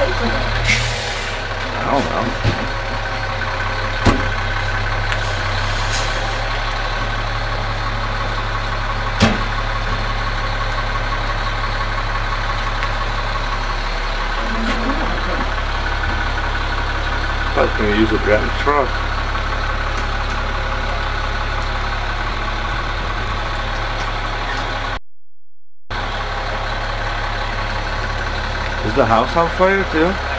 I don't know. I was going to use a jet in the truck. Is the house on fire too?